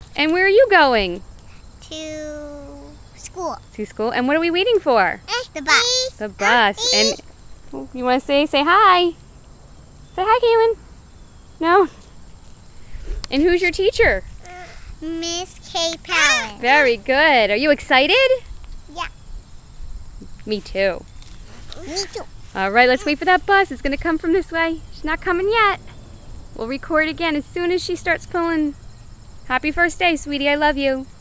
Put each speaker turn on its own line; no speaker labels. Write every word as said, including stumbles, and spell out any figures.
And where are you going?
To school.
To school. And what are we waiting for?
The bus.
The bus. And you want to say, say hi. Say hi, Kaylin. No? And who's your teacher?
Miss Kay Palin.
Very good. Are you excited?
Yeah.
Me too.
Me too.
All right, let's wait for that bus. It's going to come from this way. She's not coming yet. We'll record again as soon as she starts pulling. Happy first day, sweetie. I love you.